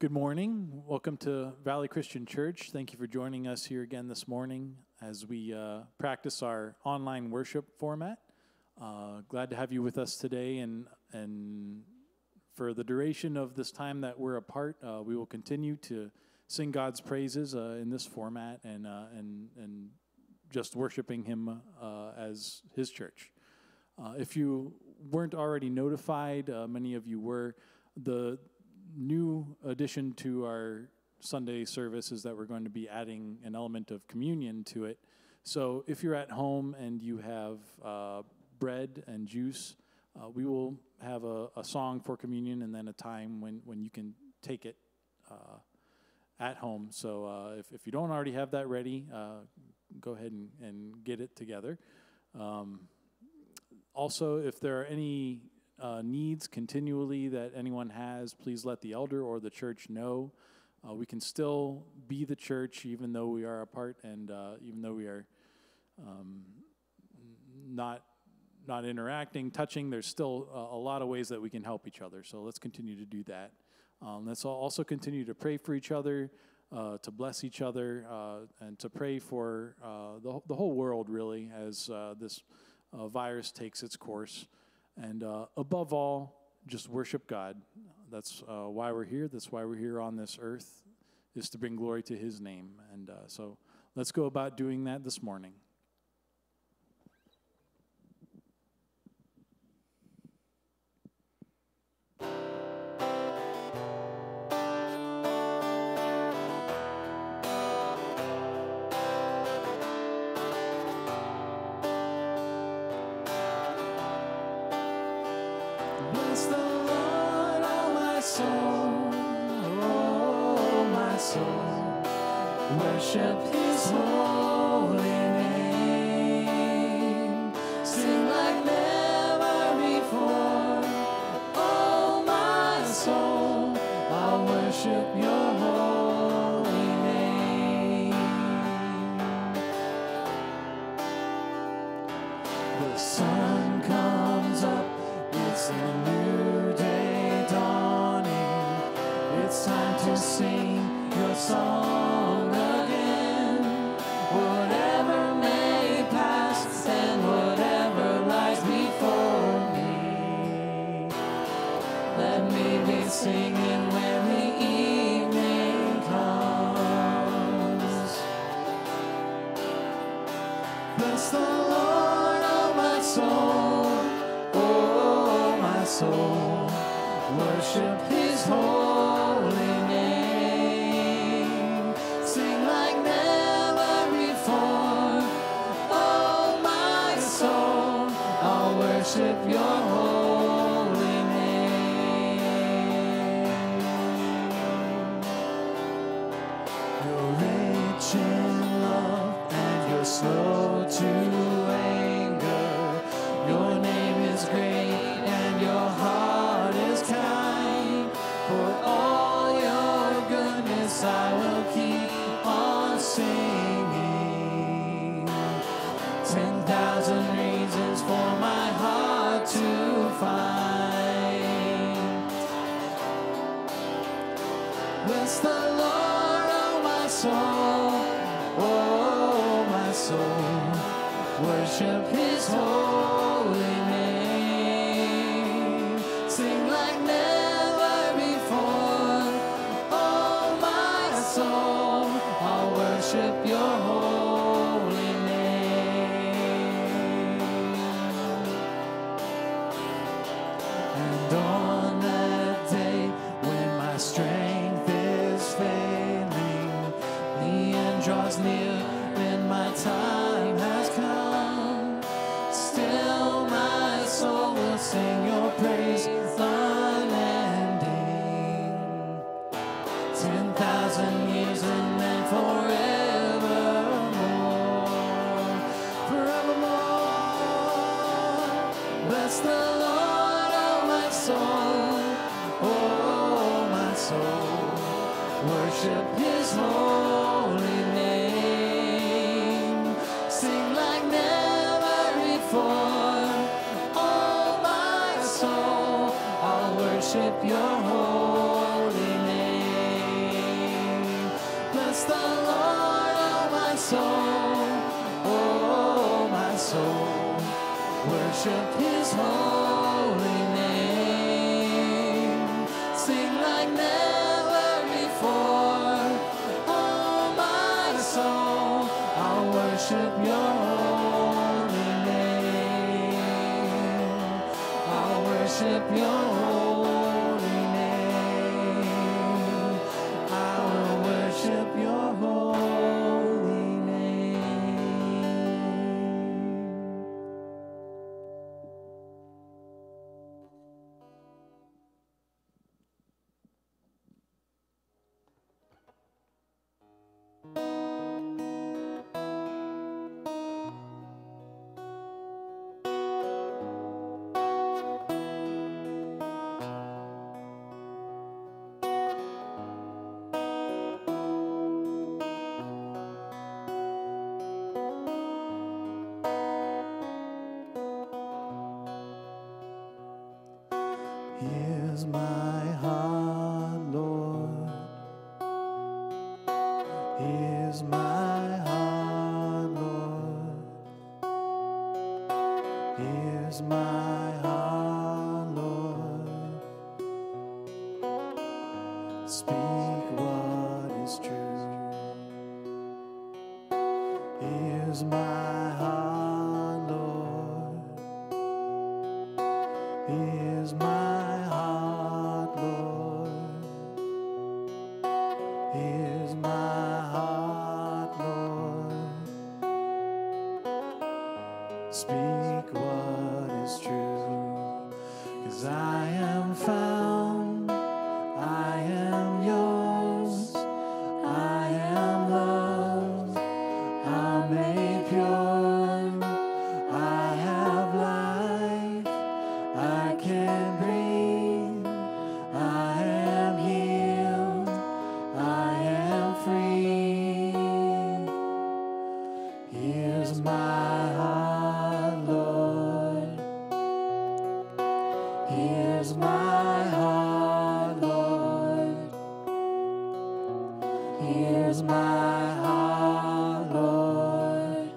Good morning. Welcome to Valley Christian Church. Thank you for joining us here again this morning as we practice our online worship format. Glad to have you with us today, and for the duration of this time that we're apart, we will continue to sing God's praises in this format and just worshiping Him as His church. If you weren't already notified, many of you were. The new addition to our Sunday service is that we're going to be adding an element of communion to it. So if you're at home and you have bread and juice, we will have a song for communion and then a time when you can take it at home. So if you don't already have that ready, go ahead and get it together. Also, if there are any needs continually that anyone has, please let the elder or the church know. We can still be the church even though we are apart, and even though we are not interacting, touching. There's still a lot of ways that we can help each other. So let's continue to do that. Let's also continue to pray for each other, to bless each other, and to pray for the whole world really as this virus takes its course. And above all, just worship God. That's why we're here. That's why we're here on this earth, is to bring glory to His name. And so let's go about doing that this morning. Bless the Lord, oh my soul, oh my soul, worship His holy name, sing like never before, oh my soul, I'll worship Your holy name. The sun comes up, it's a new day dawning. It's time to sing Your song again. Whatever may pass and whatever lies before me, let me be singing when the evening comes. Bless the Lord, oh my soul, soul, worship His holy name, sing like never before, oh my soul, I'll worship Your holy name. You're rich in love and You're slow to anger, Your name is great, Your heart is kind. For all Your goodness I will keep on singing. 10,000 reasons for my heart to find. Bless the Lord, oh my soul, oh my soul, worship His holy name. Sing like never before, oh my soul, I'll worship Your holy name. And on that day when my strength is failing, the end draws near and my time has come, still my soul will sing Your praise unending. 10,000 years and then forevermore, forevermore. Bless the Lord, oh my soul, oh my soul, worship His holy name, sing like never before, oh my soul, I'll worship Your holy name. the Lord, oh my soul. Oh, my soul. Worship his holy name. Sing like never before. Oh, my soul, I'll worship your holy name. I'll worship your holy name. I will worship your holy name. Here's my heart, Lord. Here's my heart, Lord. Here's my heart, Lord. Speak what is true. Here's my heart, Lord. Here's my heart, Lord. Here's my heart, Lord. Speak what is true. 'Cause I am found, I am yours, I am loved, I'm made pure, I have life, I can breathe, I am healed, I am free. Here's my heart, Lord. Here's my heart, Lord. Here's my heart, Lord.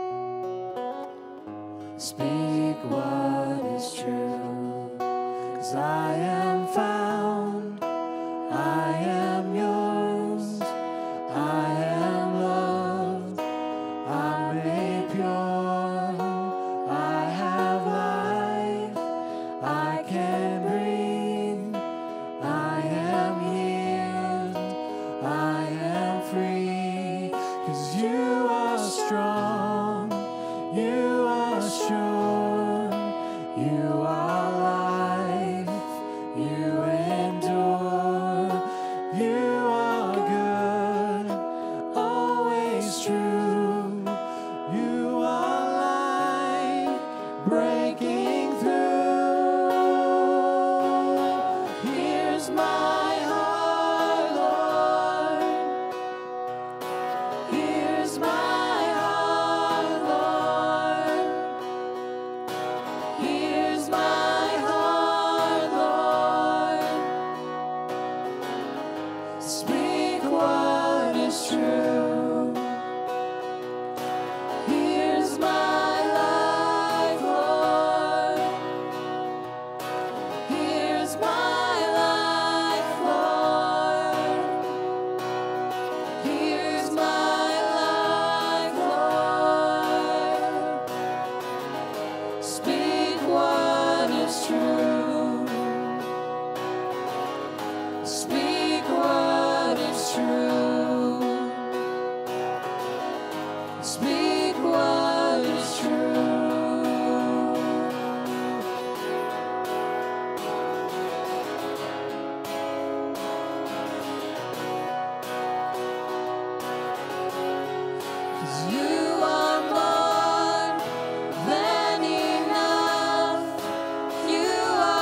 Speak what is true. 'Cause I am found, I am yours, I am loved, I'm made pure, I have life, I can breathe, I am healed, I am free. 'Cause you are strong, you are sure, you are life, you endure, you are good, always true, you are light breaking through. Here's my heart, Lord. Here's my heart, Lord. Here's my heart, Lord. Speak what is true. Here's my life, Lord. Here's my life, Lord. Here's my life, Lord. Speak what is true. Speak what is true. Speak what is true. You are more than enough. You are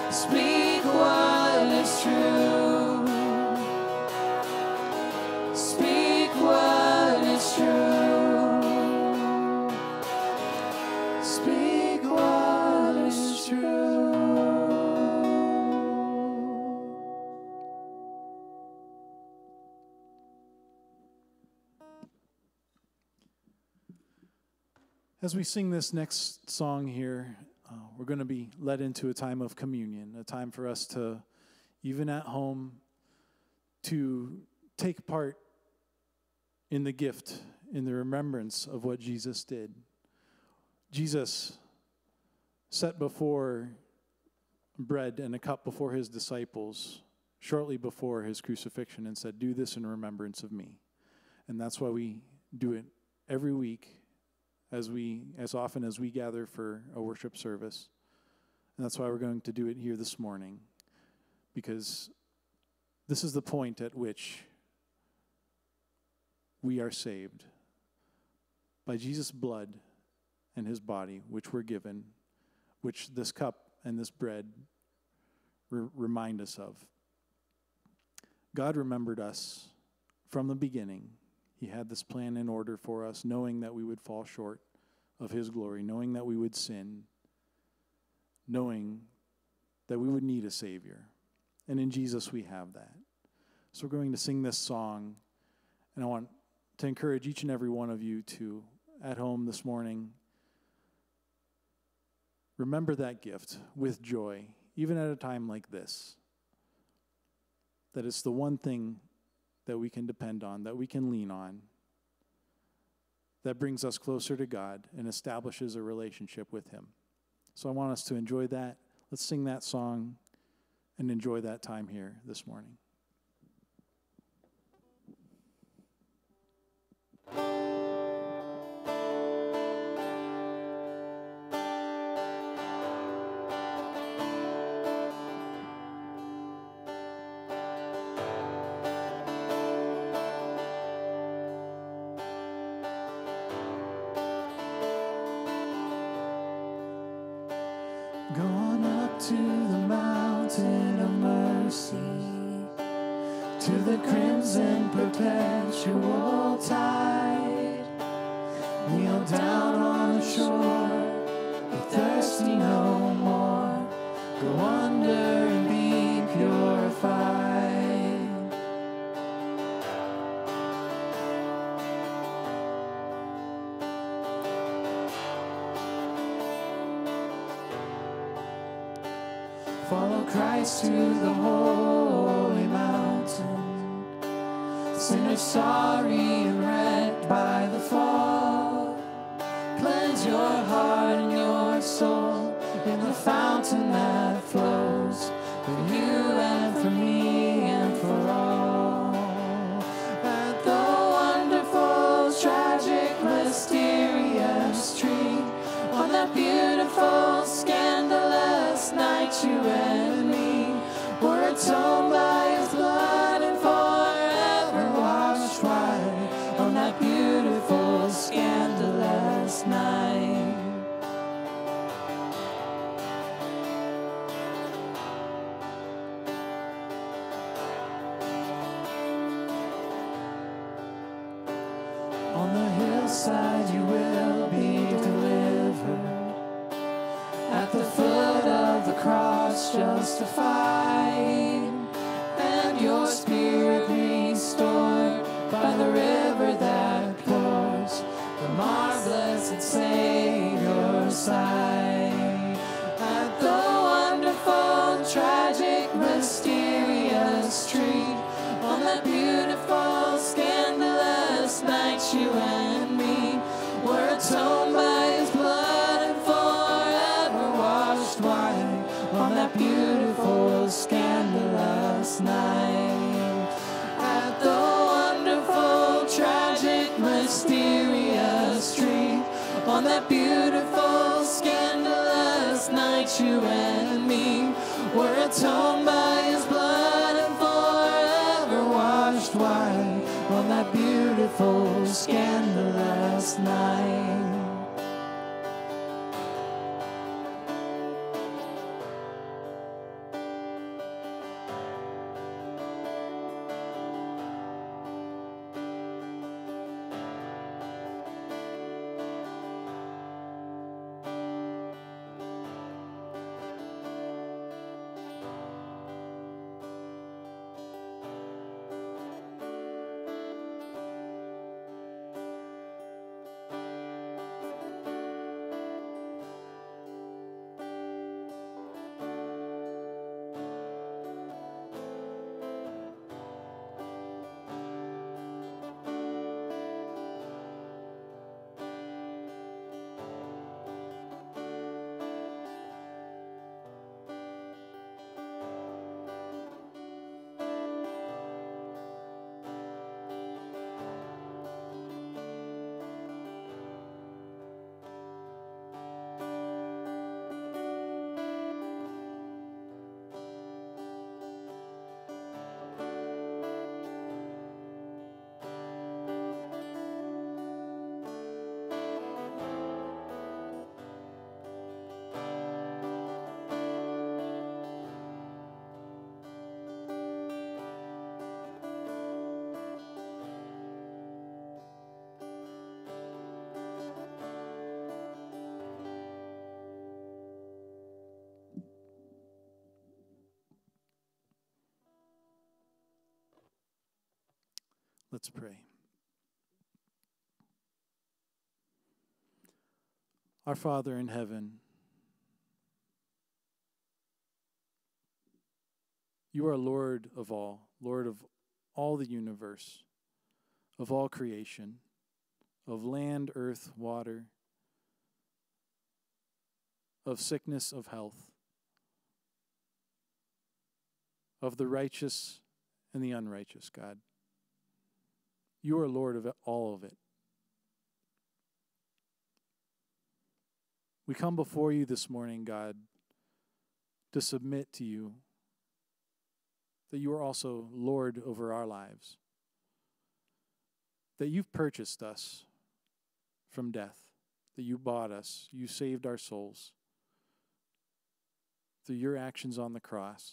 Speak what is true. Speak what is true. Speak what is true. As we sing this next song here, we're going to be led into a time of communion, a time for us to, even at home, to take part in the gift, in the remembrance of what Jesus did. Jesus set before bread and a cup before his disciples shortly before his crucifixion and said, "Do this in remembrance of me." And that's why we do it every week as often as we gather for a worship service. And that's why we're going to do it here this morning, because this is the point at which we are saved by Jesus' blood and his body, which we're given, which this cup and this bread remind us of. God remembered us from the beginning. He had this plan in order for us, knowing that we would fall short of his glory, knowing that we would sin, knowing that we would need a Savior. And in Jesus we have that. So we're going to sing this song, and I want to encourage each and every one of you to, at home this morning, remember that gift with joy, even at a time like this, that it's the one thing that we can depend on, that we can lean on, that brings us closer to God and establishes a relationship with him. So I want us to enjoy that. Let's sing that song and enjoy that time here this morning. Going up to the mountain of mercy, to the crimson perpetual tide. Kneel down on the shore, be thirsty no more. Go under and be purified. Follow Christ to the holy mountain. Sinners sorry and wrecked by the fall. Cleanse your heart and your soul in the fountain that flows for you and for me and for all. At the wonderful, tragic, mysterious tree, on that beautiful, scandalous night, you and me were atoned by his blood and forever washed white. On that beautiful, scandalous night. On the hillside you will be delivered. At the foot of the cross justified, and your spirit restored by the river that pours from our blessed Savior's side. At the wonderful, tragic, mysterious tree, on that beautiful, scandalous night, you and me were atoned by his blood and forever washed white. On that beautiful, scandalous night. At the wonderful, tragic, mysterious tree, on that beautiful, scandalous night, you and me were atoned by his blood and forever washed white. On that beautiful, scandalous night. Let's pray. Our Father in heaven, you are Lord of all the universe, of all creation, of land, earth, water, of sickness, of health, of the righteous and the unrighteous, God. You are Lord of all of it. We come before you this morning, God, to submit to you that you are also Lord over our lives, that you've purchased us from death, that you bought us, you saved our souls through your actions on the cross.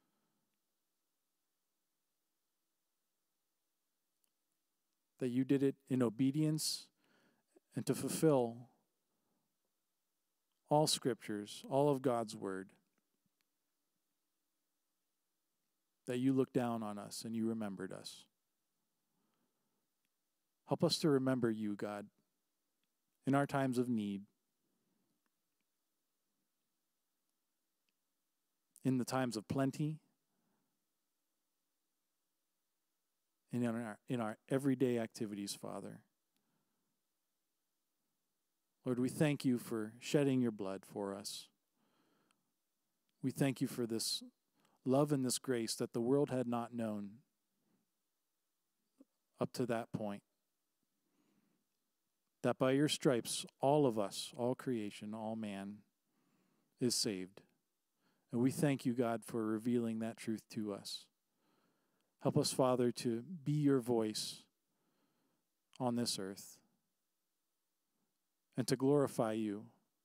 That you did it in obedience and to fulfill all scriptures, all of God's word. That you looked down on us and you remembered us. Help us to remember you, God, in our times of need, in the times of plenty, and in our everyday activities, Father. Lord, we thank you for shedding your blood for us. We thank you for this love and this grace that the world had not known up to that point. That by your stripes, all of us, all creation, all man is saved. And we thank you, God, for revealing that truth to us. Help us, Father, to be your voice on this earth and to glorify you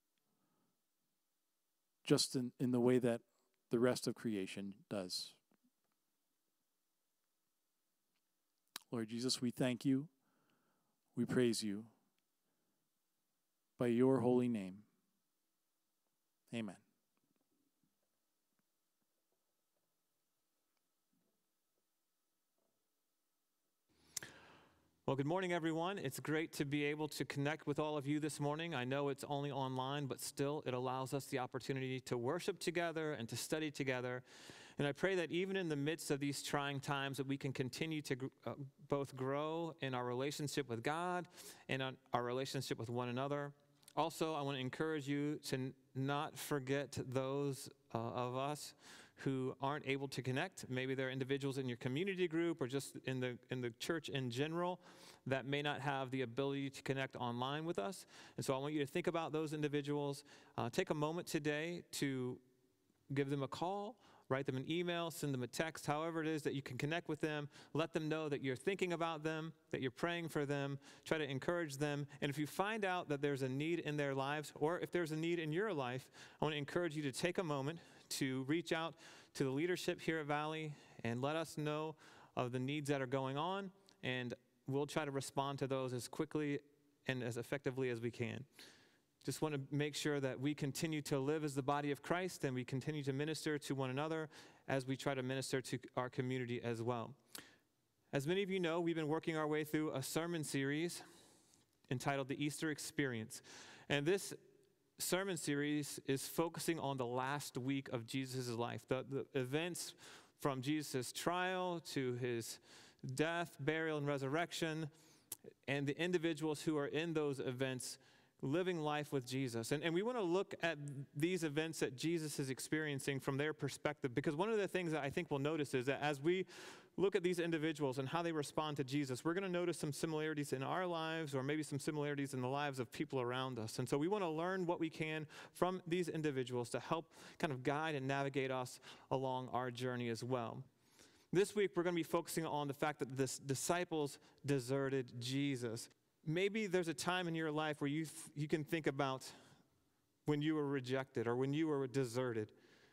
just in the way that the rest of creation does. Lord Jesus, we thank you. We praise you. By your holy name. Amen. Well, good morning, everyone. It's great to be able to connect with all of you this morning. I know it's only online, but still it allows us the opportunity to worship together and to study together. And I pray that even in the midst of these trying times that we can continue to both grow in our relationship with God and our relationship with one another. Also, I want to encourage you to not forget those of us who aren't able to connect. Maybe they're individuals in your community group or just in the church in general that may not have the ability to connect online with us. And so I want you to think about those individuals. Take a moment today to give them a call, write them an email, send them a text, however it is that you can connect with them. Let them know that you're thinking about them, that you're praying for them. Try to encourage them. And if you find out that there's a need in their lives, or if there's a need in your life, I want to encourage you to take a moment to reach out to the leadership here at Valley and let us know of the needs that are going on, and we'll try to respond to those as quickly and as effectively as we can. Just want to make sure that we continue to live as the body of Christ and we continue to minister to one another as we try to minister to our community as well. As many of you know, we've been working our way through a sermon series entitled The Easter Experience. And this sermon series is focusing on the last week of Jesus' life, the events from Jesus' trial to his death, burial, and resurrection, and the individuals who are in those events living life with Jesus. And we want to look at these events that Jesus is experiencing from their perspective, because one of the things that I think we'll notice is that as we look at these individuals and how they respond to Jesus, we're going to notice some similarities in our lives, or maybe some similarities in the lives of people around us. And so we want to learn what we can from these individuals to help kind of guide and navigate us along our journey as well. This week, we're going to be focusing on the fact that the disciples deserted Jesus. Maybe there's a time in your life where you can think about when you were rejected or when you were deserted.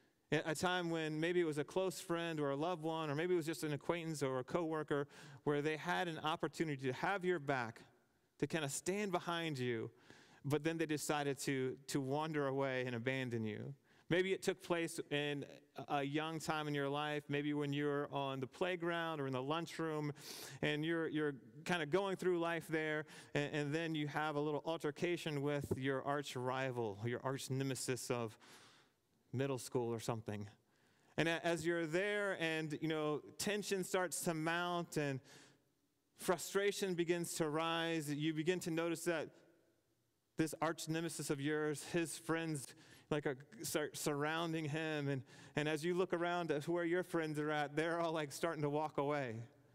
A time when maybe it was a close friend or a loved one, or maybe it was just an acquaintance or a coworker, where they had an opportunity to have your back, to kind of stand behind you, but then they decided to wander away and abandon you. Maybe it took place in a young time in your life, maybe when you're on the playground or in the lunchroom, and you're kind of going through life there, and then you have a little altercation with your arch rival, your arch nemesis of middle school or something. And as you're there and, tension starts to mount and frustration begins to rise, you begin to notice that this arch nemesis of yours, his friends start surrounding him, and as you look around at where your friends are at, they're all starting to walk away.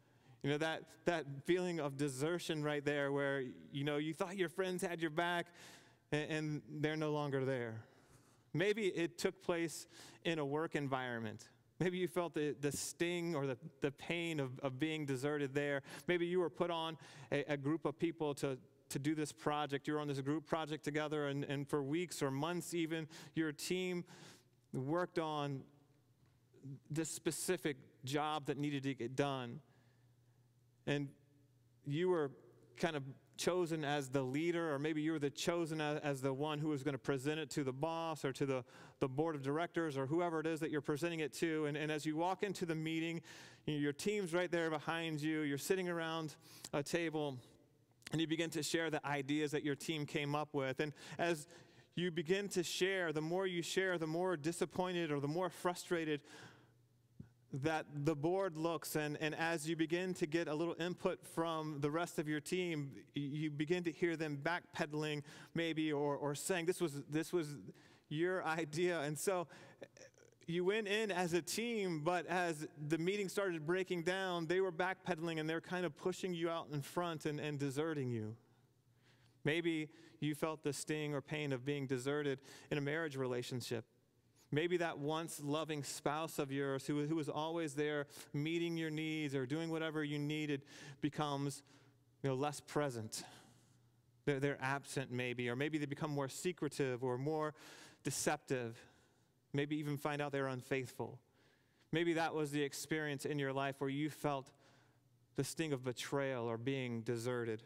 That feeling of desertion right there where, you thought your friends had your back and they're no longer there. Maybe it took place in a work environment. Maybe you felt the sting or the pain of being deserted there. Maybe you were put on a group of people to do this project. You were on this group project together, and for weeks or months even, your team worked on this specific job that needed to get done. And you were kind of chosen as the leader, or maybe you were chosen as the one who was going to present it to the boss or to the board of directors or whoever it is that you're presenting it to. And as you walk into the meeting, your team's right there behind you. You're sitting around a table, and you begin to share the ideas that your team came up with. And as you begin to share, the more you share, the more disappointed or the more frustrated that the board looks. And as you begin to get a little input from the rest of your team, you begin to hear them backpedaling maybe or saying this was your idea. And so you went in as a team, but as the meeting started breaking down, they were backpedaling and they're kind of pushing you out in front and deserting you. Maybe you felt the sting or pain of being deserted in a marriage relationship. Maybe that once loving spouse of yours who was always there meeting your needs or doing whatever you needed becomes less present. They're absent maybe, or maybe they become more secretive or more deceptive. Maybe even find out they're unfaithful. Maybe that was the experience in your life where you felt the sting of betrayal or being deserted.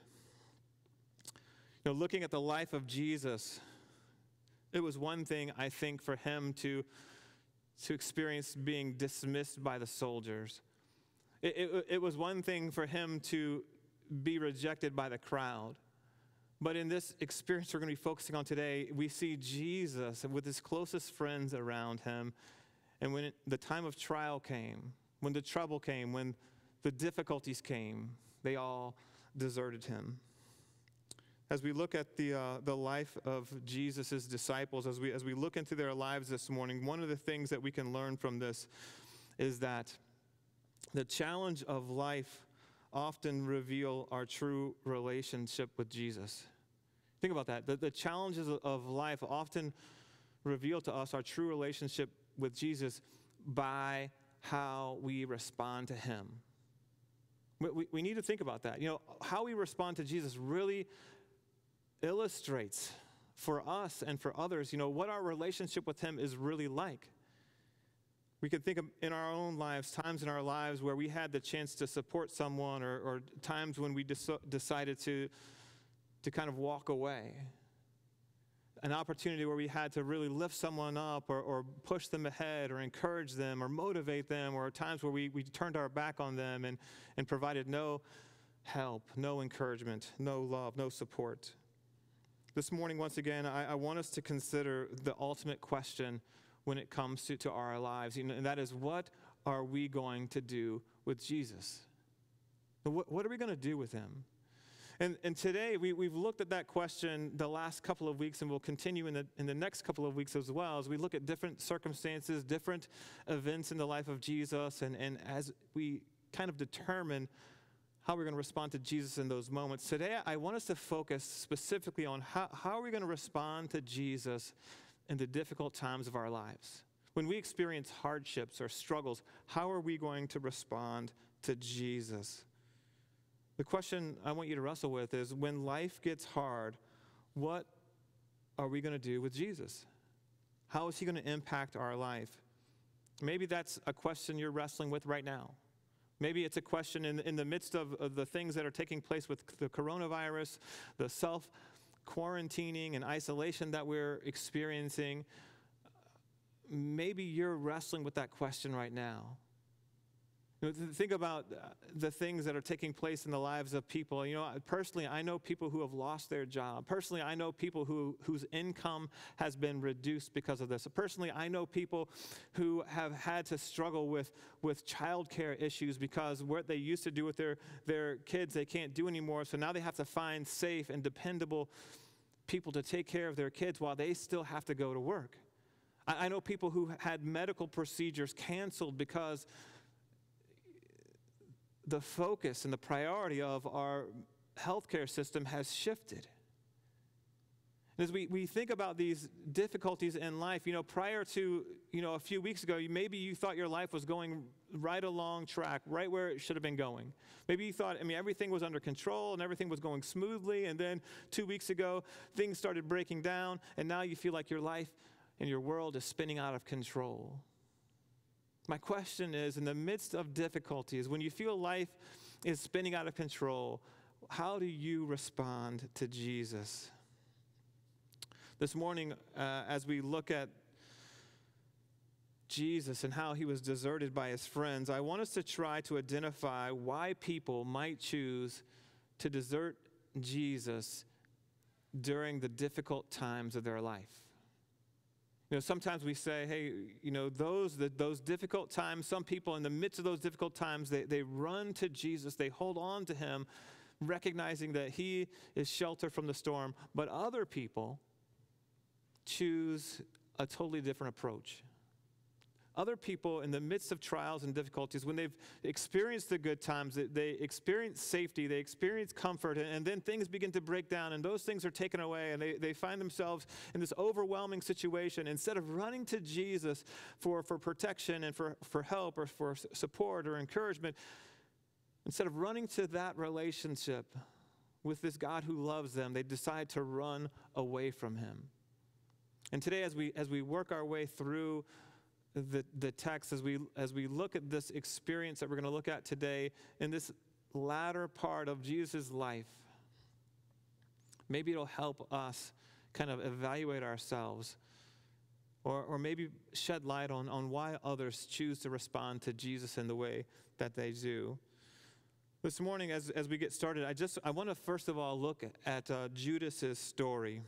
Looking at the life of Jesus, it was one thing, I think, for him to experience being dismissed by the soldiers. It was one thing for him to be rejected by the crowd. But in this experience we're going to be focusing on today, we see Jesus with his closest friends around him. And when the time of trial came, when the trouble came, when the difficulties came, they all deserted him. As we look at the life of Jesus' disciples, as we look into their lives this morning, one of the things that we can learn from this is that the challenge of life often reveal our true relationship with Jesus. Think about that. The challenges of life often reveal to us our true relationship with Jesus by how we respond to him. We need to think about that. How we respond to Jesus really illustrates for us and for others, what our relationship with him is really like. We can think of in our own lives, times in our lives where we had the chance to support someone or times when we decided to kind of walk away. An opportunity where we had to really lift someone up or push them ahead or encourage them or motivate them, or times where we turned our back on them and provided no help, no encouragement, no love, no support. This morning, once again, I want us to consider the ultimate question when it comes to our lives, and that is, what are we going to do with Jesus? What are we going to do with him? And today, we've looked at that question the last couple of weeks, and we'll continue in the next couple of weeks as well, as we look at different circumstances, different events in the life of Jesus, and as we kind of determine how we're going to respond to Jesus in those moments. Today, I want us to focus specifically on how are we going to respond to Jesus in the difficult times of our lives. When we experience hardships or struggles, how are we going to respond to Jesus? The question I want you to wrestle with is, when life gets hard, what are we going to do with Jesus? How is he going to impact our life? Maybe that's a question you're wrestling with right now. Maybe it's a question in the midst of the things that are taking place with the coronavirus, the self-quarantining and isolation that we're experiencing. maybe you're wrestling with that question right now. Think about the things that are taking place in the lives of people. Personally, I know people who have lost their job. Personally, I know people whose income has been reduced because of this. Personally, I know people who have had to struggle with childcare issues because what they used to do with their kids, they can't do anymore. So now they have to find safe and dependable people to take care of their kids while they still have to go to work. I know people who had medical procedures canceled because the focus and the priority of our healthcare system has shifted. As we think about these difficulties in life, prior to, a few weeks ago, maybe you thought your life was going right along track, right where it should have been going. Maybe you thought, everything was under control and everything was going smoothly, and then 2 weeks ago, things started breaking down, and now you feel like your life and your world is spinning out of control. My question is, in the midst of difficulties, when you feel life is spinning out of control, how do you respond to Jesus? This morning, as we look at Jesus and how he was deserted by his friends, I want us to try to identify why people might choose to desert Jesus during the difficult times of their life. Sometimes we say, hey, those difficult times, some people in the midst of those difficult times, they run to Jesus, they hold on to him, recognizing that he is shelter from the storm. But other people choose a totally different approach. Other people in the midst of trials and difficulties, when they've experienced the good times, they experience safety, they experience comfort, and then things begin to break down, and those things are taken away, and they find themselves in this overwhelming situation. Instead of running to Jesus for protection and for help or for support or encouragement, instead of running to that relationship with this God who loves them, they decide to run away from him. And today, as we work our way through the text, as we look at this experience that we're going to look at today in this latter part of Jesus' life, maybe it'll help us kind of evaluate ourselves or maybe shed light on why others choose to respond to Jesus in the way that they do. This morning, as we get started, I want to first of all look at Judas's story.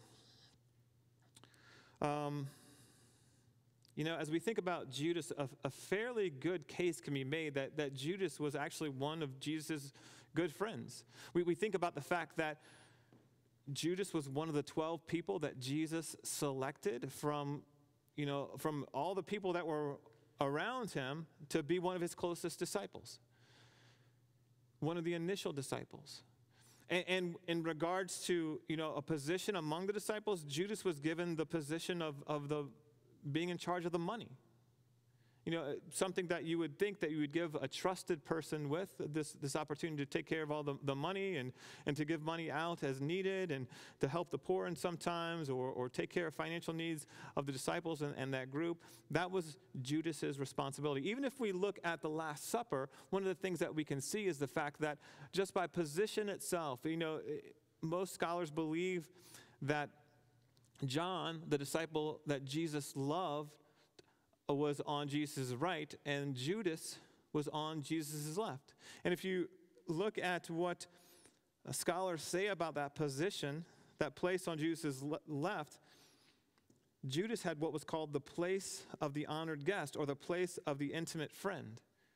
As we think about Judas, a fairly good case can be made that Judas was actually one of Jesus' good friends. We think about the fact that Judas was one of the 12 people that Jesus selected from all the people that were around him to be one of his closest disciples, one of the initial disciples. And in regards to, a position among the disciples, Judas was given the position of the being in charge of the money. Something that you would think that you would give a trusted person with this opportunity to take care of all the money and to give money out as needed and to help the poor in sometimes or take care of financial needs of the disciples and that group. That was Judas's responsibility. Even if we look at the Last Supper, one of the things that we can see is the fact that just by position itself, most scholars believe that John, the disciple that Jesus loved, was on Jesus' right, and Judas was on Jesus' left. And if you look at what scholars say about that position, that place on Jesus' left, Judas had what was called the place of the honored guest, or the place of the intimate friend.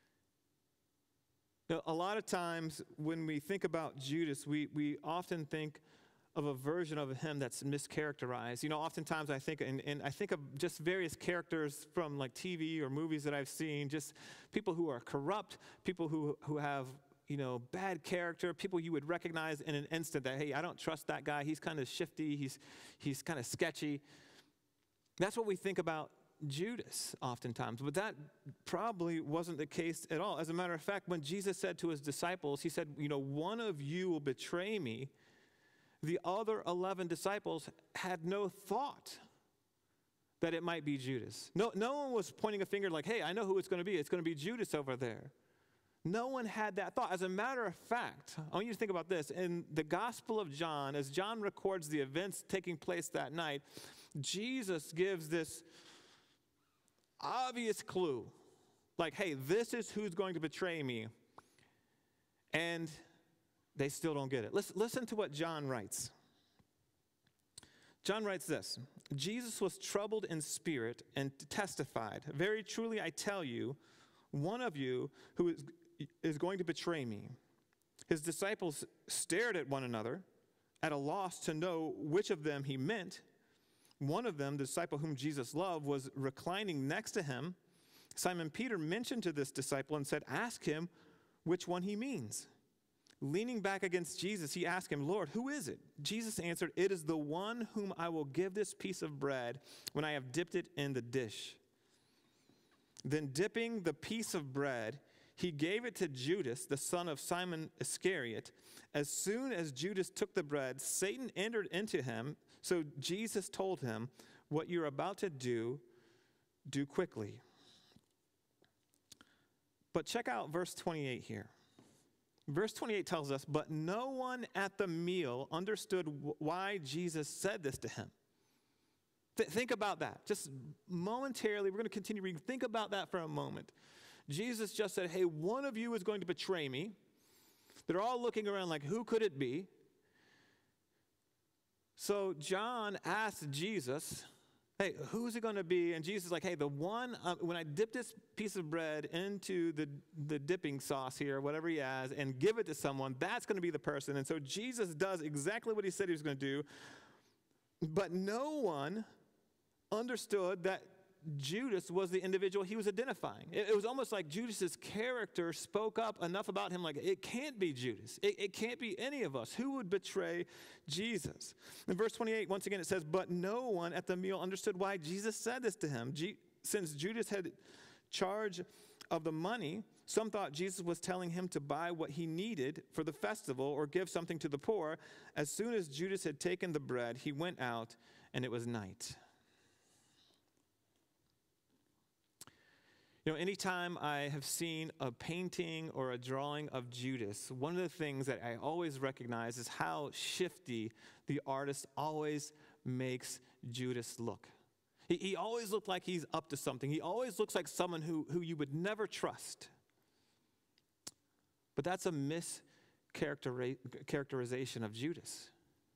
A lot of times when we think about Judas, we often think of a version of him that's mischaracterized. Oftentimes I think, and I think of just various characters from like TV or movies that I've seen, just people who are corrupt, people who have, bad character, people you would recognize in an instant that, hey, I don't trust that guy. He's kind of shifty. He's kind of sketchy. That's what we think about Judas oftentimes, but that probably wasn't the case at all. As a matter of fact, when Jesus said to his disciples, he said, one of you will betray me. The other 11 disciples had no thought that it might be Judas. No one was pointing a finger like, hey, I know who it's going to be. It's going to be Judas over there. No one had that thought. As a matter of fact, I want you to think about this. In the Gospel of John, as John records the events taking place that night, Jesus gives this obvious clue. Like, hey, this is who's going to betray me. And they still don't get it. Listen to what John writes. John writes this: Jesus was troubled in spirit and testified, "Very truly I tell you, one of you who is going to betray me." His disciples stared at one another, at a loss to know which of them he meant. One of them, the disciple whom Jesus loved, was reclining next to him. Simon Peter mentioned to this disciple and said, "Ask him which one he means." Leaning back against Jesus, he asked him, "Lord, who is it?" Jesus answered, "It is the one whom I will give this piece of bread when I have dipped it in the dish." Then dipping the piece of bread, he gave it to Judas, the son of Simon Iscariot. As soon as Judas took the bread, Satan entered into him. So Jesus told him, "What you're about to do, do quickly." But check out verse 28 here. Verse 28 tells us, "But no one at the meal understood why Jesus said this to him." Think about that. Just momentarily, we're going to continue reading. Think about that for a moment. Jesus just said, "Hey, one of you is going to betray me." They're all looking around like, who could it be? So John asked Jesus, "Hey, who's it going to be?" And Jesus is like, "Hey, the one, when I dip this piece of bread into the dipping sauce here, whatever he has, and give it to someone, that's going to be the person." And so Jesus does exactly what he said he was going to do. But no one understood that Judas was the individual he was identifying. It was almost like Judas's character spoke up enough about him, like, it can't be Judas. It can't be any of us. Who would betray Jesus? In verse 28, once again, it says, "But no one at the meal understood why Jesus said this to him. Since Judas had charge of the money, some thought Jesus was telling him to buy what he needed for the festival or give something to the poor. As soon as Judas had taken the bread, he went out, and it was night." You know, anytime I have seen a painting or a drawing of Judas, one of the things that I always recognize is how shifty the artist always makes Judas look. He always looked like he's up to something. He always looks like someone who you would never trust. But that's a mischaracterization of Judas.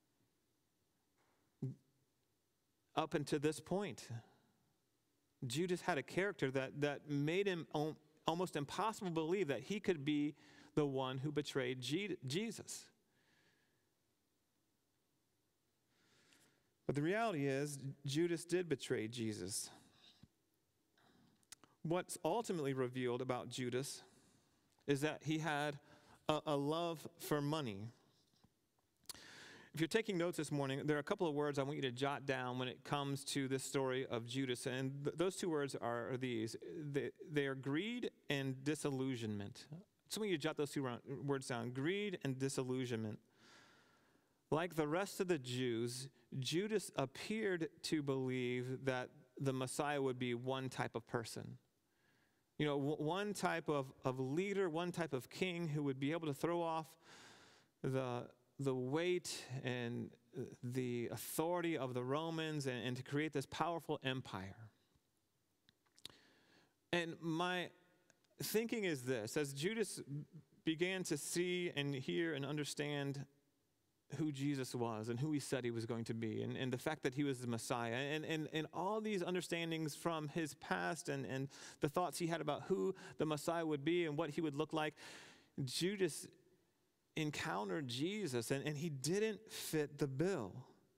Up until this point, Judas had a character that made him almost impossible to believe that he could be the one who betrayed Jesus. But the reality is, Judas did betray Jesus. What's ultimately revealed about Judas is that he had a love for money. If you're taking notes this morning, there are a couple of words I want you to jot down when it comes to this story of Judas. And those two words are these. They are greed and disillusionment. So I want you to jot those two words down, greed and disillusionment. Like the rest of the Jews, Judas appeared to believe that the Messiah would be one type of person. You know, one type of leader, one type of king who would be able to throw off the weight and the authority of the Romans and to create this powerful empire. And my thinking is this: as Judas began to see and hear and understand who Jesus was and who he said he was going to be, and the fact that he was the Messiah, and all these understandings from his past and the thoughts he had about who the Messiah would be and what he would look like, Judas encountered Jesus, and he didn't fit the bill.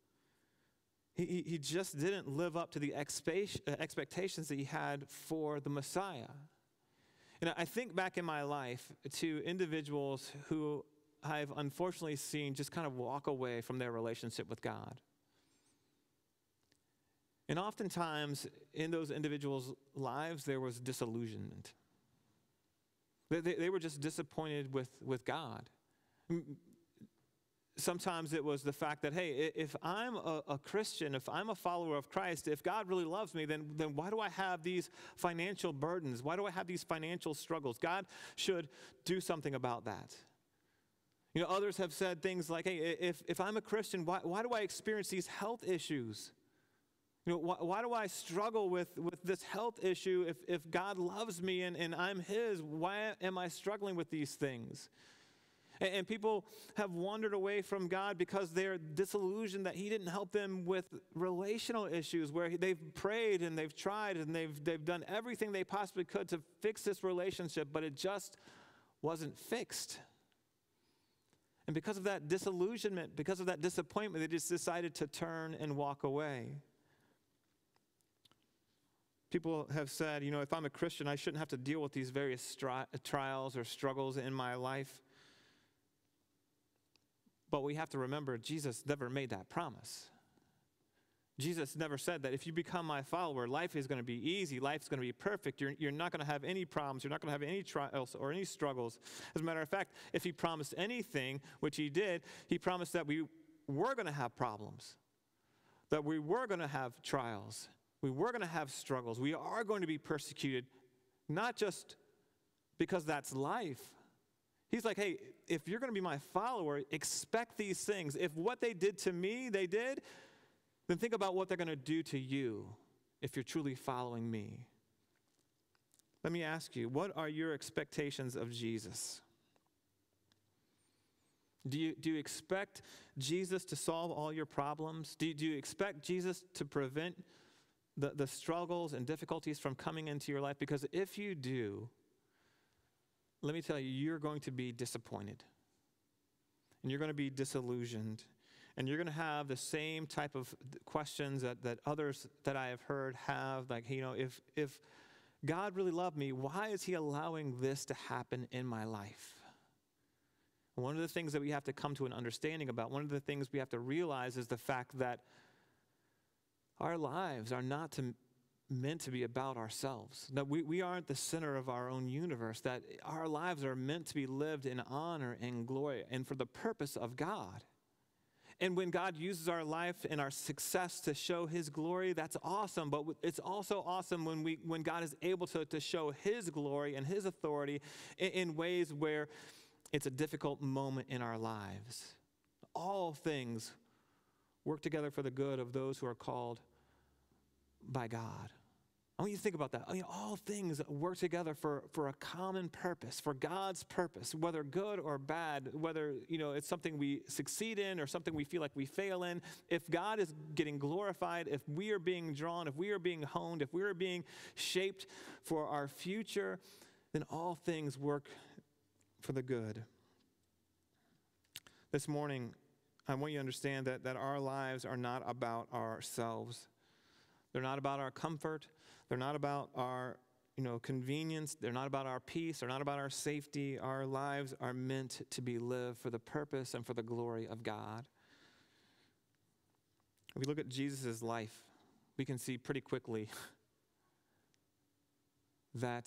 He just didn't live up to the expectations that he had for the Messiah. And I think back in my life to individuals who I've unfortunately seen just kind of walk away from their relationship with God. And oftentimes in those individuals' lives, there was disillusionment. They were just disappointed with God. Sometimes it was the fact that, hey, if I'm a Christian, if I'm a follower of Christ, if God really loves me, then why do I have these financial burdens? Why do I have these financial struggles? God should do something about that. You know, others have said things like, hey, if I'm a Christian, why do I experience these health issues? Why do I struggle with this health issue if God loves me and I'm his? Why am I struggling with these things? And people have wandered away from God because they're disillusioned that he didn't help them with relational issues where they've prayed and they've tried and they've done everything they possibly could to fix this relationship, but it just wasn't fixed. And because of that disillusionment, because of that disappointment, they just decided to turn and walk away. People have said, if I'm a Christian, I shouldn't have to deal with these various trials or struggles in my life. But we have to remember, Jesus never made that promise. Jesus never said that if you become my follower, life is going to be easy, life is going to be perfect. You're not going to have any problems. You're not going to have any trials or any struggles. As a matter of fact, if he promised anything, which he did, he promised that we were going to have problems, that we were going to have trials, we were going to have struggles, we are going to be persecuted, not just because that's life. He's like, hey, if you're going to be my follower, expect these things. If what they did to me, they did, then think about what they're going to do to you if you're truly following me. Let me ask you, what are your expectations of Jesus? Do you expect Jesus to solve all your problems? Do you expect Jesus to prevent the struggles and difficulties from coming into your life? Because if you do, let me tell you, you're going to be disappointed. And you're going to be disillusioned. And you're going to have the same type of questions that others that I have heard have. Like, if God really loved me, why is he allowing this to happen in my life? One of the things that we have to come to an understanding about, one of the things we have to realize is the fact that our lives are not meant to be about ourselves. That we aren't the center of our own universe. That our lives are meant to be lived in honor and glory and for the purpose of God. And when God uses our life and our success to show his glory, that's awesome. But it's also awesome when God is able to show his glory and his authority in ways where it's a difficult moment in our lives. All things work together for the good of those who are called by God. I want you to think about that. All things work together for a common purpose, for God's purpose, whether good or bad, whether it's something we succeed in or something we feel like we fail in. If God is getting glorified, if we are being drawn, if we are being honed, if we are being shaped for our future, then all things work for the good. This morning, I want you to understand that our lives are not about ourselves. They're not about our comfort. They're not about our, convenience. They're not about our peace. They're not about our safety. Our lives are meant to be lived for the purpose and for the glory of God. If we look at Jesus' life, we can see pretty quickly that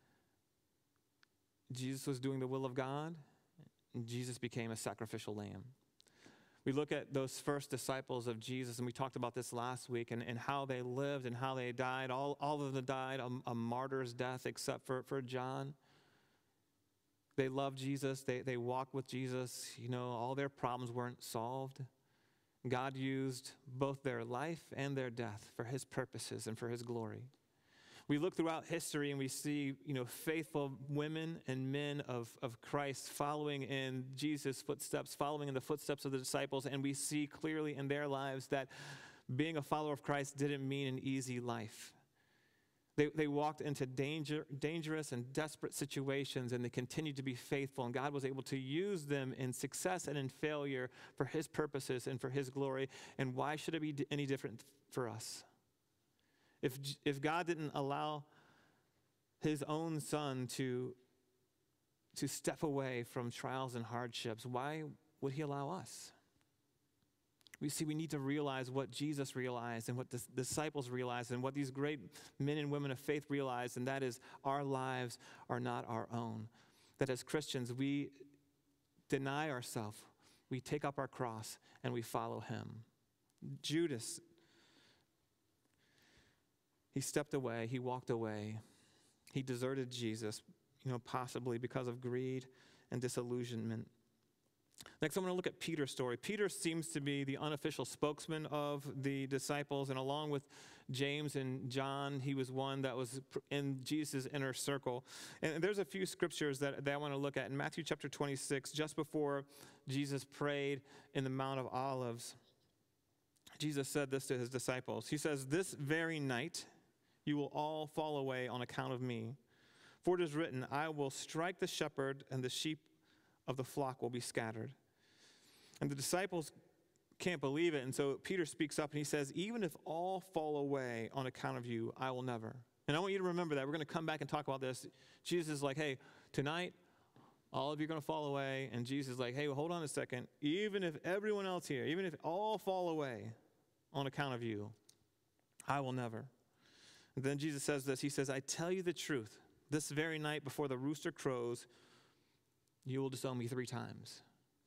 Jesus was doing the will of God, and Jesus became a sacrificial lamb. We look at those first disciples of Jesus, and we talked about this last week, and how they lived and how they died. All of them died a martyr's death except for John. They loved Jesus. They walked with Jesus. All their problems weren't solved. God used both their life and their death for his purposes and for his glory. We look throughout history and we see, faithful women and men of Christ following in Jesus' footsteps, following in the footsteps of the disciples, and we see clearly in their lives that being a follower of Christ didn't mean an easy life. They walked into dangerous and desperate situations, and they continued to be faithful, and God was able to use them in success and in failure for his purposes and for his glory. And why should it be any different for us? If God didn't allow his own son to step away from trials and hardships, why would he allow us? We need to realize what Jesus realized and what the disciples realized and what these great men and women of faith realized, and that is our lives are not our own. That as Christians, we deny ourselves, we take up our cross, and we follow him. Judas, he stepped away, he walked away, he deserted Jesus, possibly because of greed and disillusionment. Next, I'm going to look at Peter's story. Peter seems to be the unofficial spokesman of the disciples, and along with James and John, he was one that was in Jesus' inner circle. And there's a few scriptures that I want to look at. In Matthew chapter 26, just before Jesus prayed in the Mount of Olives, Jesus said this to his disciples. He says, "This very night you will all fall away on account of me. For it is written, I will strike the shepherd, and the sheep of the flock will be scattered." And the disciples can't believe it. And so Peter speaks up and he says, "Even if all fall away on account of you, I will never." And I want you to remember that. We're going to come back and talk about this. Jesus is like, hey, tonight, all of you are going to fall away. And Jesus is like, hey, well, hold on a second. Even if everyone else here, even if all fall away on account of you, I will never. And then Jesus says this. He says, "I tell you the truth. This very night before the rooster crows, you will disown me 3 times.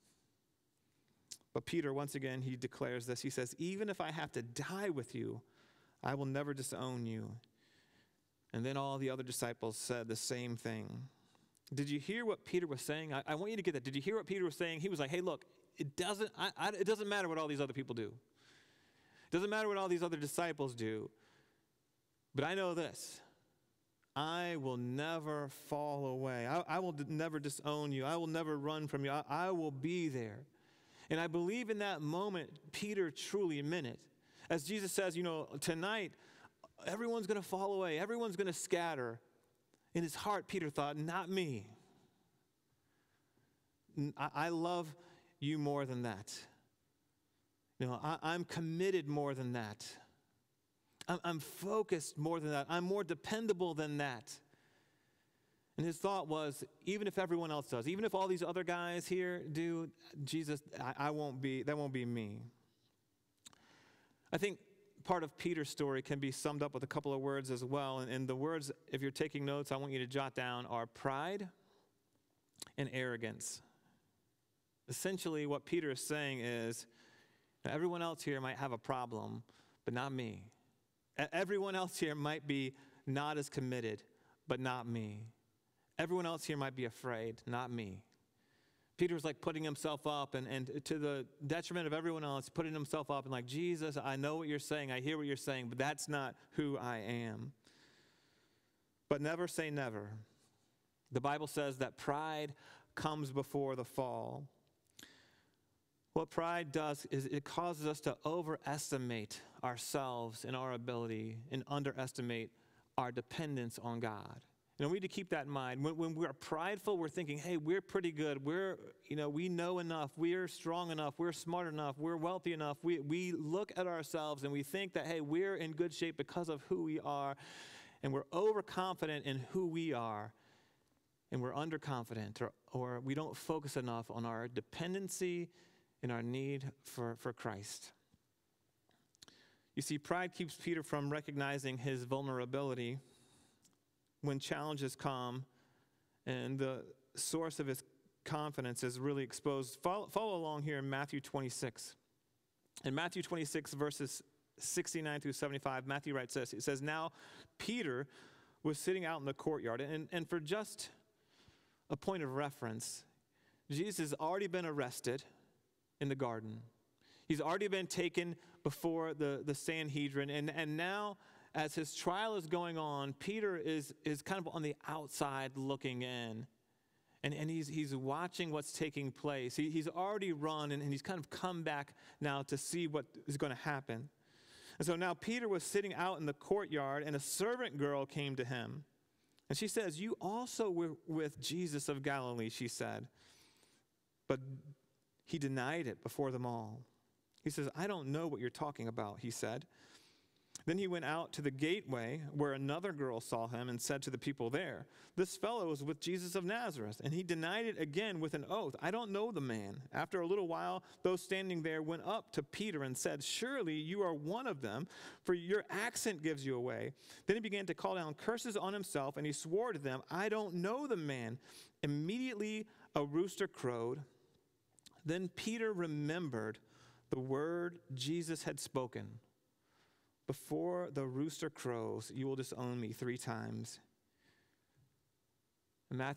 But Peter, once again, he declares this. He says, "Even if I have to die with you, I will never disown you." And then all the other disciples said the same thing. Did you hear what Peter was saying? I want you to get that. Did you hear what Peter was saying? He was like, hey, look, it doesn't matter what all these other people do. It doesn't matter what all these other disciples do. But I know this. I will never fall away. I will never disown you. I will never run from you. I will be there. And I believe in that moment, Peter truly meant it. As Jesus says, tonight, everyone's going to fall away. Everyone's going to scatter. In his heart, Peter thought, not me. I love you more than that. I'm committed more than that. I'm focused more than that. I'm more dependable than that. And his thought was, even if everyone else does, even if all these other guys here do, Jesus, that won't be me. I think part of Peter's story can be summed up with a couple of words as well. And the words, if you're taking notes, I want you to jot down, are pride and arrogance. Essentially, what Peter is saying is, everyone else here might have a problem, but not me. Everyone else here might be not as committed, but not me. Everyone else here might be afraid, not me. Peter's like putting himself up and to the detriment of everyone else, putting himself up and like, Jesus, I know what you're saying, I hear what you're saying, but that's not who I am. But never say never. The Bible says that pride comes before the fall. What pride does is it causes us to overestimate ourselves and our ability and underestimate our dependence on God. We need to keep that in mind. When we're prideful, we're thinking, hey, we're pretty good. We know enough. We're strong enough. We're smart enough. We're wealthy enough. We look at ourselves and we think that, hey, we're in good shape because of who we are. And we're overconfident in who we are. And we're underconfident or we don't focus enough on our dependency and our need for Christ. You see, pride keeps Peter from recognizing his vulnerability when challenges come and the source of his confidence is really exposed. Follow along here in Matthew 26. In Matthew 26, verses 69 through 75, Matthew writes this. It says, "Now Peter was sitting out in the courtyard." And for just a point of reference, Jesus has already been arrested in the garden. He's already been taken before the Sanhedrin. And now, as his trial is going on, Peter is kind of on the outside looking in. And he's watching what's taking place. He's already run, and he's kind of come back now to see what is going to happen. And so now Peter was sitting out in the courtyard, and a servant girl came to him. And she says, "You also were with Jesus of Galilee," she said. But he denied it before them all. He says, "I don't know what you're talking about," he said. Then he went out to the gateway where another girl saw him and said to the people there, "This fellow is with Jesus of Nazareth." And he denied it again with an oath, "I don't know the man." After a little while, those standing there went up to Peter and said, "Surely you are one of them, for your accent gives you away." Then he began to call down curses on himself, and he swore to them, "I don't know the man." Immediately a rooster crowed. Then Peter remembered the word Jesus had spoken. "Before the rooster crows, you will disown me 3 times." And Matthew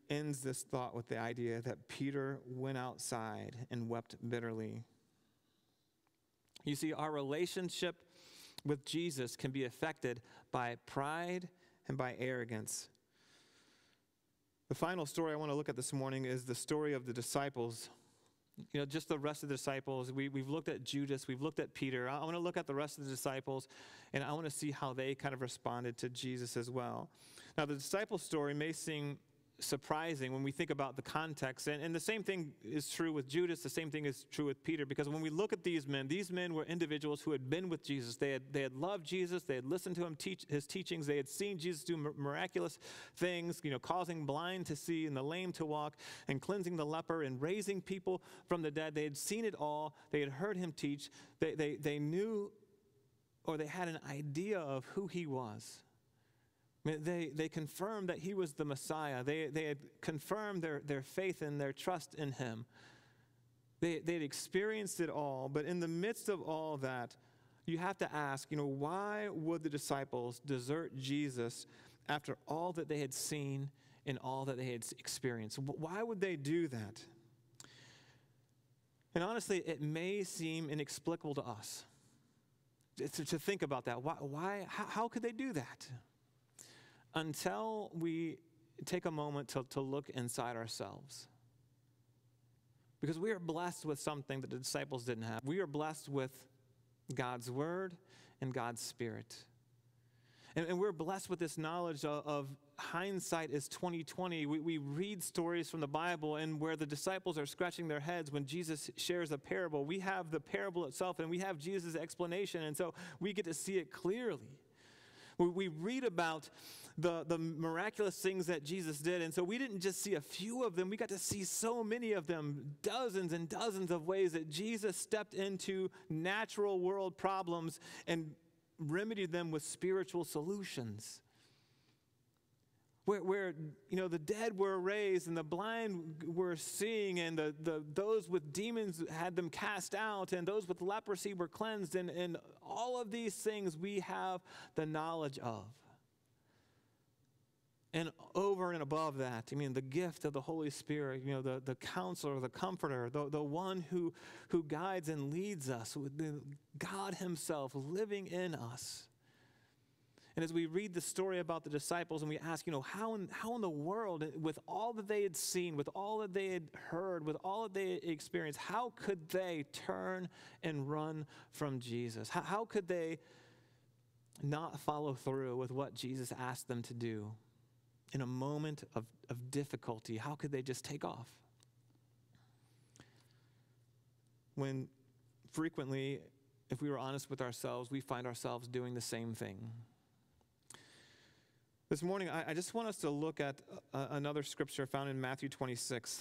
ends this thought with the idea that Peter went outside and wept bitterly. You see, our relationship with Jesus can be affected by pride and by arrogance. The final story I want to look at this morning is the story of the disciples. You know, just the rest of the disciples. We've looked at Judas, we've looked at Peter. I want to look at the rest of the disciples, and I want to see how they kind of responded to Jesus as well. Now, the disciple story may seem surprising when we think about the context, and the same thing is true with Judas, the same thing is true with Peter, because when we look at these men were individuals who had been with Jesus. They had loved Jesus, they had listened to him teach his teachings, they had seen Jesus do miraculous things, you know, causing blind to see and the lame to walk and cleansing the leper and raising people from the dead. They had seen it all, they had heard him teach, they knew, or they had an idea of who he was. They confirmed that he was the Messiah. They had confirmed their faith and their trust in him. They had experienced it all, but in the midst of all that, you have to ask, you know, why would the disciples desert Jesus after all that they had seen and all that they had experienced? Why would they do that? And honestly, it may seem inexplicable to us to think about that. Why? How could they do that? Until we take a moment to look inside ourselves. Because we are blessed with something that the disciples didn't have. We are blessed with God's word and God's spirit. And we're blessed with this knowledge of hindsight is 20/20. We read stories from the Bible, and where the disciples are scratching their heads when Jesus shares a parable, we have the parable itself and we have Jesus' explanation, and so we get to see it clearly. We read about the miraculous things that Jesus did, and so we didn't just see a few of them, we got to see so many of them, dozens and dozens of ways that Jesus stepped into natural world problems and remedied them with spiritual solutions. Where you know, the dead were raised and the blind were seeing, and those with demons had them cast out, and those with leprosy were cleansed, and all of these things we have the knowledge of. And over and above that, I mean, the gift of the Holy Spirit, you know, the counselor, the comforter, the one who guides and leads us, with God himself living in us. And as we read the story about the disciples and we ask, you know, how in the world, with all that they had seen, with all that they had heard, with all that they had experienced, how could they turn and run from Jesus? How could they not follow through with what Jesus asked them to do? In a moment of difficulty, how could they just take off? When frequently, if we were honest with ourselves, we find ourselves doing the same thing. This morning, I just want us to look at another scripture found in Matthew 26.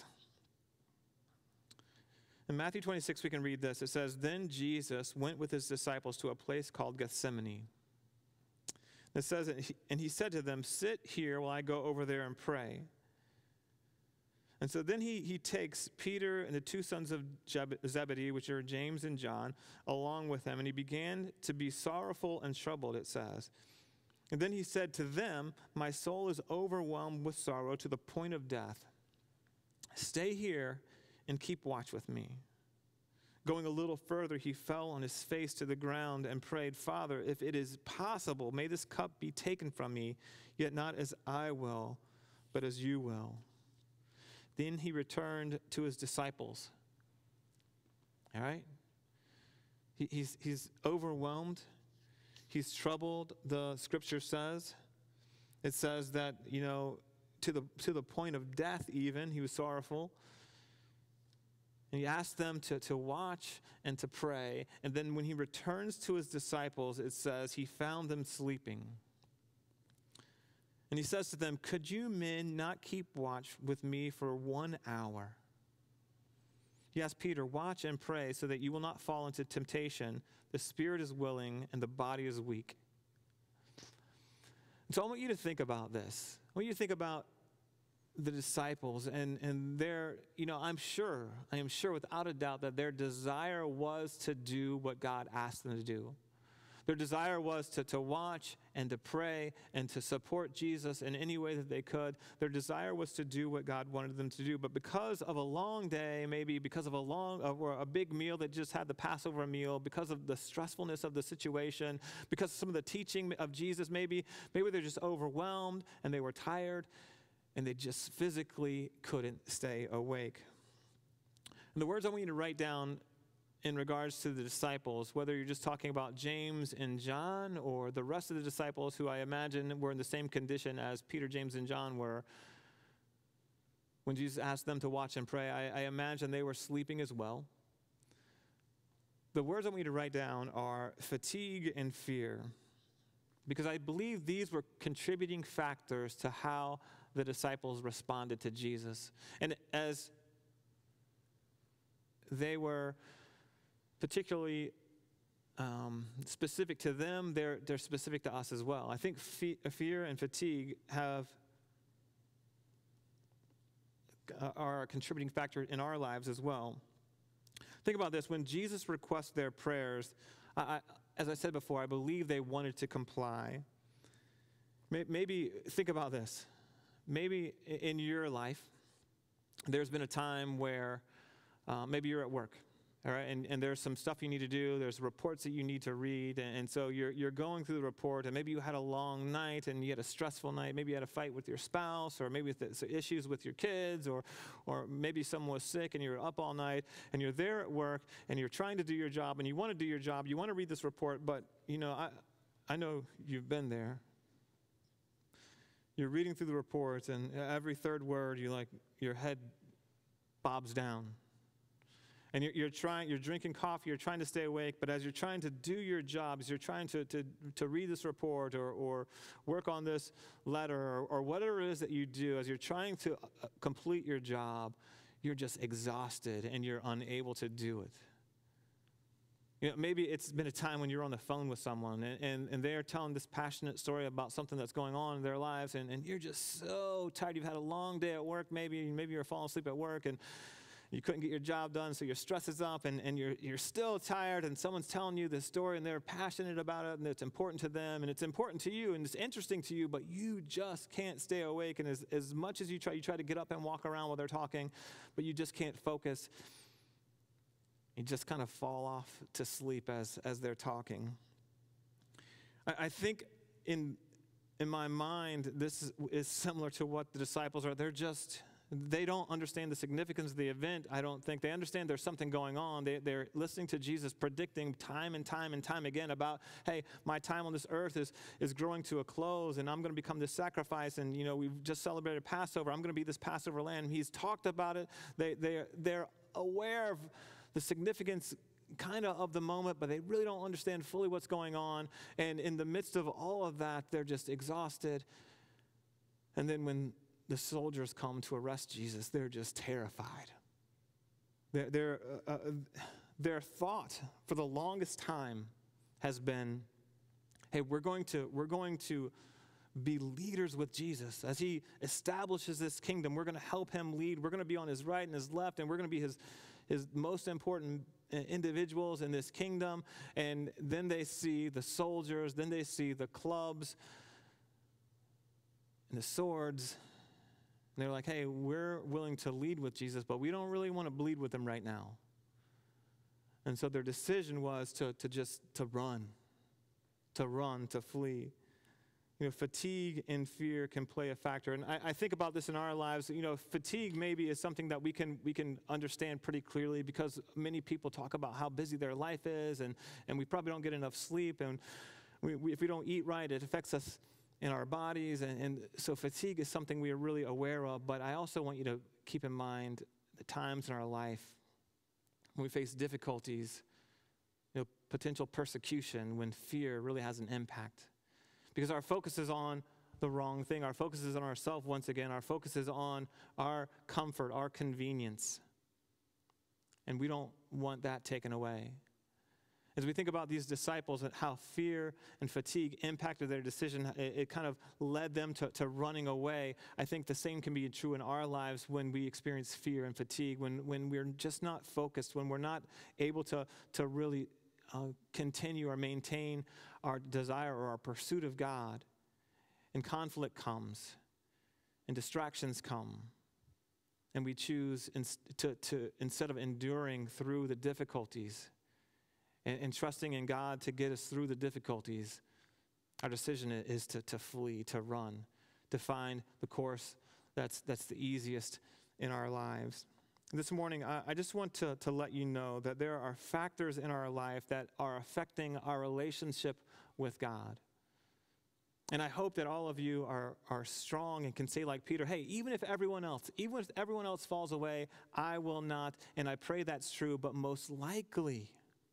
In Matthew 26, we can read this. It says, "Then Jesus went with his disciples to a place called Gethsemane. It says, and he said to them, 'Sit here while I go over there and pray.' And so then he takes Peter and the two sons of Zebedee, which are James and John, along with him, and he began to be sorrowful and troubled," it says. "And then he said to them, 'My soul is overwhelmed with sorrow to the point of death. Stay here and keep watch with me.' Going a little further, he fell on his face to the ground and prayed, 'Father, if it is possible, may this cup be taken from me, yet not as I will, but as you will.' Then he returned to his disciples." All right? He's overwhelmed. He's troubled, the scripture says. It says that, you know, to the point of death even, he was sorrowful. And he asked them to watch and to pray. And then when he returns to his disciples, it says he found them sleeping. And he says to them, "Could you men not keep watch with me for 1 hour?" He asked Peter, "Watch and pray so that you will not fall into temptation. The spirit is willing and the body is weak." And so I want you to think about this. I want you to think about the disciples and their, you know, I am sure without a doubt that their desire was to do what God asked them to do. Their desire was to watch and to pray and to support Jesus in any way that they could. Their desire was to do what God wanted them to do. But because of a long day, maybe because of or a big meal that just had the Passover meal, because of the stressfulness of the situation, because of some of the teaching of Jesus, maybe they're just overwhelmed and they were tired and they just physically couldn't stay awake. And the words I want you to write down in regards to the disciples, whether you're just talking about James and John or the rest of the disciples who I imagine were in the same condition as Peter, James, and John were, when Jesus asked them to watch and pray, I imagine they were sleeping as well. The words I want you to write down are fatigue and fear, because I believe these were contributing factors to how the disciples responded to Jesus. And as they were particularly specific to them, they're specific to us as well. I think fear and fatigue are a contributing factor in our lives as well. Think about this. When Jesus requests their prayers, as I said before, I believe they wanted to comply. Maybe think about this. Maybe in your life, there's been a time where maybe you're at work. All right, and there's some stuff you need to do. There's reports that you need to read, and so you're going through the report, and maybe you had a long night, and you had a stressful night. Maybe you had a fight with your spouse, or maybe issues with your kids, or maybe someone was sick, and you're up all night, and you're there at work, and you're trying to do your job, and you want to do your job. You want to read this report, but I know you've been there. You're reading through the report, and every third word, your head bobs down. And you're drinking coffee, you're trying to stay awake, but as you're trying to do your job, as you're trying to read this report or work on this letter or whatever it is that you do, as you're trying to complete your job, you're just exhausted and you're unable to do it. Maybe it's been a time when you're on the phone with someone and they're telling this passionate story about something that's going on in their lives, and you're just so tired. You've had a long day at work, maybe you're falling asleep at work, and you couldn't get your job done, so your stress is up, and you're still tired, and someone's telling you this story, and they're passionate about it, and it's important to them, and it's important to you, and it's interesting to you, but you just can't stay awake, and as much as you try to get up and walk around while they're talking, but you just can't focus. You just kind of fall off to sleep as they're talking. I think in my mind, this is similar to what the disciples are. They don't understand the significance of the event. I don't think they understand there's something going on. They're listening to Jesus predicting time and time and time again about, hey, my time on this earth is growing to a close, and I'm going to become this sacrifice, and we've just celebrated Passover. I'm going to be this Passover lamb. He's talked about it. They're aware of the significance kind of the moment, but they really don't understand fully what's going on. And in the midst of all of that, they're just exhausted. And then when the soldiers come to arrest Jesus, they're just terrified. Their thought for the longest time has been, hey, we're going to be leaders with Jesus. As he establishes this kingdom, we're going to help him lead. We're going to be on his right and his left, and we're going to be his most important individuals in this kingdom. And then they see the soldiers, then they see the clubs and the swords. And they're like, hey, we're willing to lead with Jesus, but we don't really want to bleed with him right now. And so their decision was to run, to flee. Fatigue and fear can play a factor. And I think about this in our lives. Fatigue maybe is something that we can understand pretty clearly, because many people talk about how busy their life is, and we probably don't get enough sleep. And if we don't eat right, it affects us in our bodies. And so fatigue is something we are really aware of. But I also want you to keep in mind the times in our life when we face difficulties, potential persecution, when fear really has an impact. Because our focus is on the wrong thing. Our focus is on ourselves once again. Our focus is on our comfort, our convenience. And we don't want that taken away. As we think about these disciples and how fear and fatigue impacted their decision, it kind of led them to running away. I think the same can be true in our lives when we experience fear and fatigue, when we're just not focused, when we're not able to really continue or maintain our desire or our pursuit of God, and conflict comes, and distractions come, and we choose instead of enduring through the difficulties and trusting in God to get us through the difficulties, our decision is to flee, to run, to find the course that's the easiest in our lives. This morning, I just want to let you know that there are factors in our life that are affecting our relationship with God. And I hope that all of you are strong and can say like Peter, hey, even if everyone else falls away, I will not. And I pray that's true, but most likely,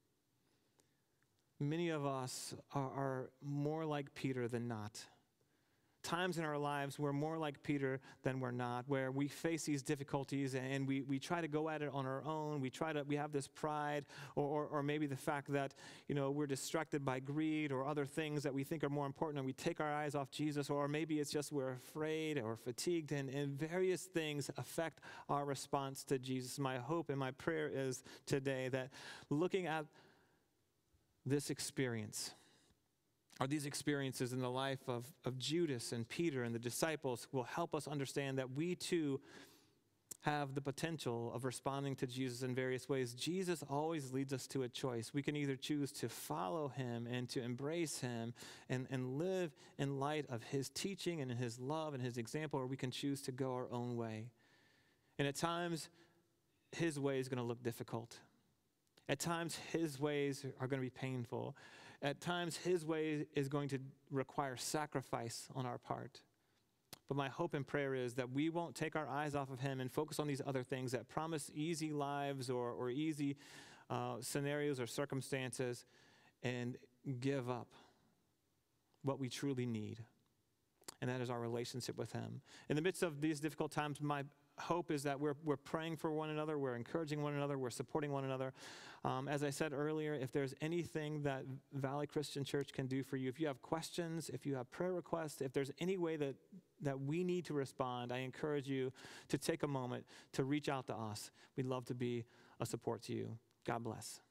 many of us are more like Peter than not. Times in our lives we're more like Peter than we're not, where we face these difficulties and we try to go at it on our own. We have this pride or maybe the fact that, we're distracted by greed or other things that we think are more important, and we take our eyes off Jesus, or maybe it's just we're afraid or fatigued, and various things affect our response to Jesus. My hope and my prayer is today that looking at this experience, or these experiences in the life of Judas and Peter and the disciples, will help us understand that we too have the potential of responding to Jesus in various ways. Jesus always leads us to a choice. We can either choose to follow him and to embrace him and live in light of his teaching and his love and his example, or we can choose to go our own way. And at times, his way is going to look difficult. At times, his ways are going to be painful. At times, his way is going to require sacrifice on our part. But my hope and prayer is that we won't take our eyes off of him and focus on these other things that promise easy lives or easy scenarios or circumstances, and give up what we truly need. And that is our relationship with him. In the midst of these difficult times, my hope is that we're praying for one another, we're encouraging one another, we're supporting one another. As I said earlier, if there's anything that Valley Christian Church can do for you, if you have questions, if you have prayer requests, if there's any way that we need to respond, I encourage you to take a moment to reach out to us. We'd love to be a support to you. God bless.